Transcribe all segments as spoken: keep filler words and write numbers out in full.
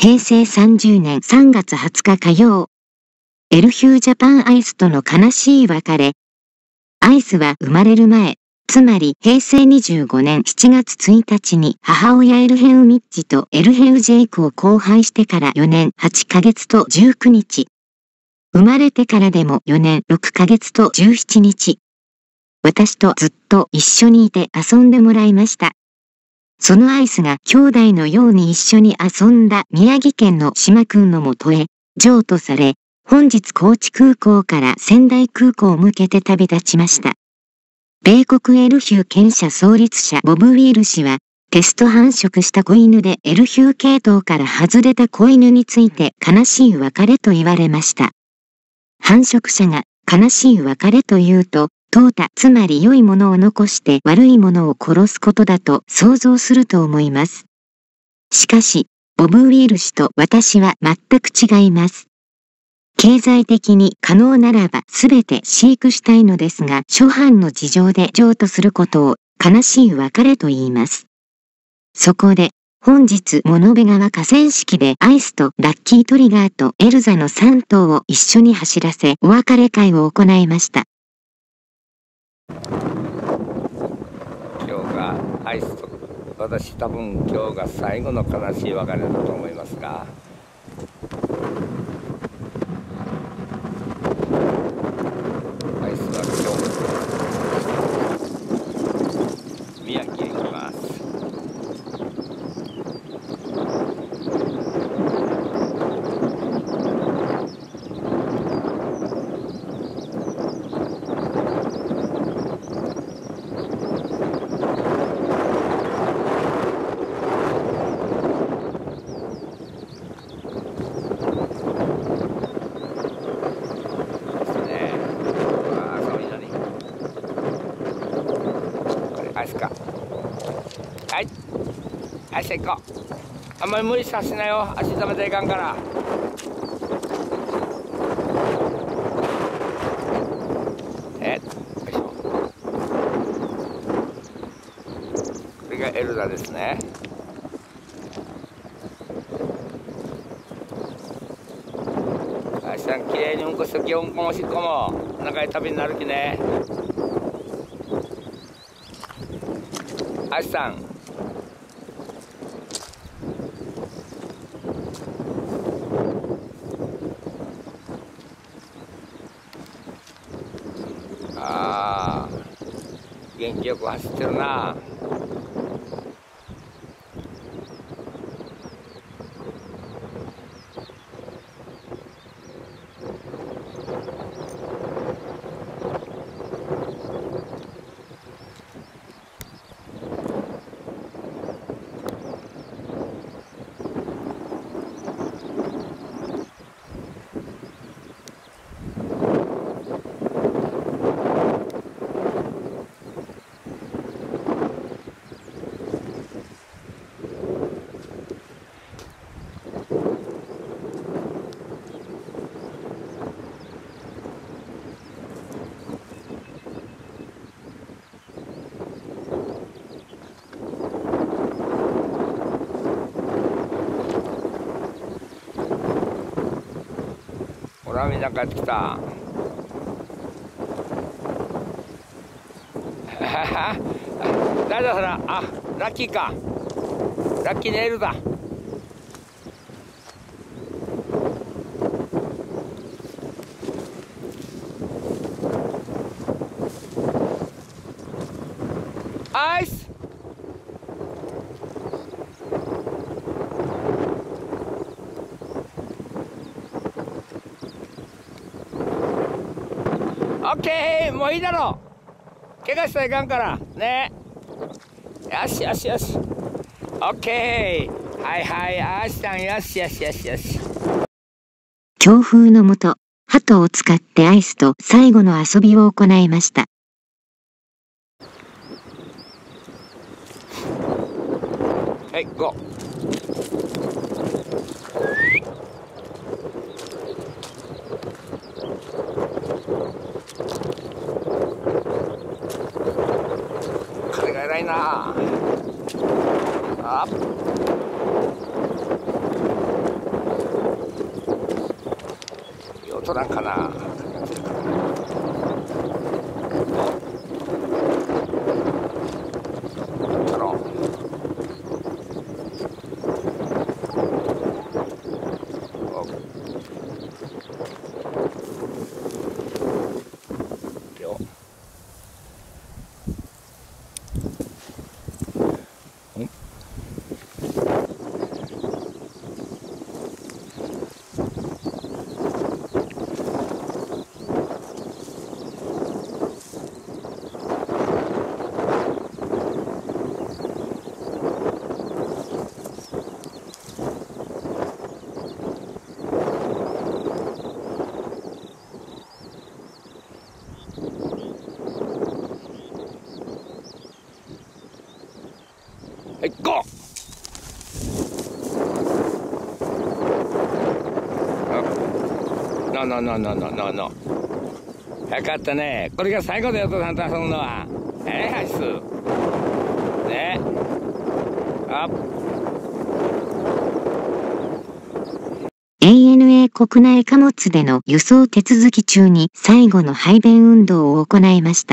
へいせいさんじゅうねんさんがつはつか火曜。エルヒュージャパンアイスとの悲しい別れ。アイスは生まれる前、つまりへいせいにじゅうごねんしちがつついたちに母親エルヘウ・ミッジとエルヘウ・ジェイクを交配してからよねんはちかげつとじゅうくにち。生まれてからでもよねんろっかげつとじゅうしちにち。私とずっと一緒にいて遊んでもらいました。そのアイスが兄弟のように一緒に遊んだ宮城県の島くんのもとへ譲渡され、本日高知空港から仙台空港を向けて旅立ちました。米国エルヒュー犬舎創立者ボブ・ウィール氏は、テスト繁殖した子犬でエルヒュー系統から外れた子犬について悲しい別れと言われました。繁殖者が悲しい別れというと、淘汰、つまり良いものを残して悪いものを殺すことだと想像すると思います。しかし、ボブ・ウィール氏と私は全く違います。経済的に可能ならば全て飼育したいのですが、諸般の事情で譲渡することを悲しい別れと言います。そこで、本日物部川河川敷でアイスとラッキートリガーとエルザのさんとうを一緒に走らせお別れ会を行いました。 今日がアイスと、私多分今日が最後の悲しい別れだと思いますが、アイスは今日宮城へ行きます。アイスか。はい。アイス行こう。あんまり無理させないよ。足止めていかんから。えよいしょ。これがエルザですね。アイスさん、きれいにうんこしとき、うんこもしっこも。長い旅になるきね。アイスさん。ああ、元気よく走ってるな。ほら、みんな帰ってきた。誰だそら。あ、ラッキーか。ラッキーネイルだ。アイス。オッケー、もういいだろう。怪我したらいかんからね。よしよしよし。オッケー。はいはい、アイスさん、よしよしよしよし。 強風のもと、鳩を使ってアイスと最後の遊びを行いました。 はい、ゴー。風が偉いなあ。 取らんかな。取ろう。よ。ん。はい、ゴー。ノーノーノーノーノーノーノー。よかったね。これが最後だよ、お父さんと遊ぶのは。ええ、ハイス。ね。あ。 エーエヌエー 国内貨物での輸送手続き中に最後の排便運動を行いました。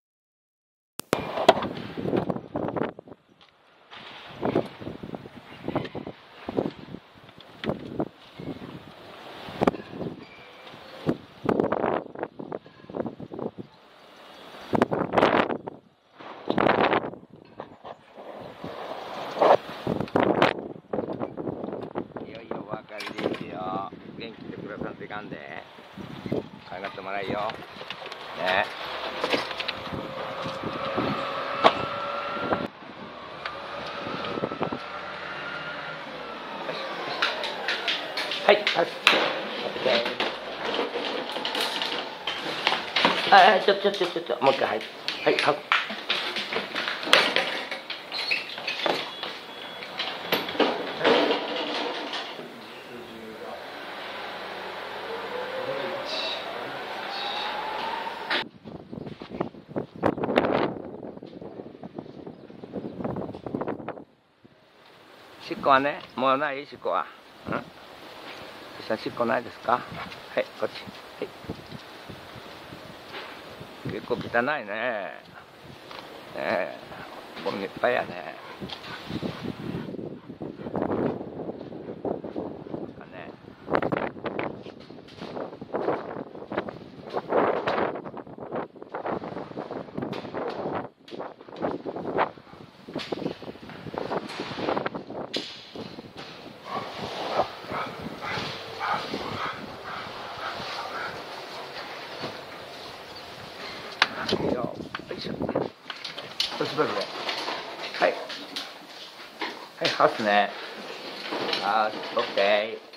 元気で暮らさんといかんで、考えてもらいよ。ね。はい、はい。ああ、ちょ、ちょ、ちょ、ちょ、ちょ、もう一回、はい。はい、は。しっこはね、もうないしっこは。うん。しっこないですか。はい、こっち。はい。結構汚いね。ねえ、ゴミいっぱいやね。よいしょ。そしばらくで。はい。はい、はすね。はす、オッケー。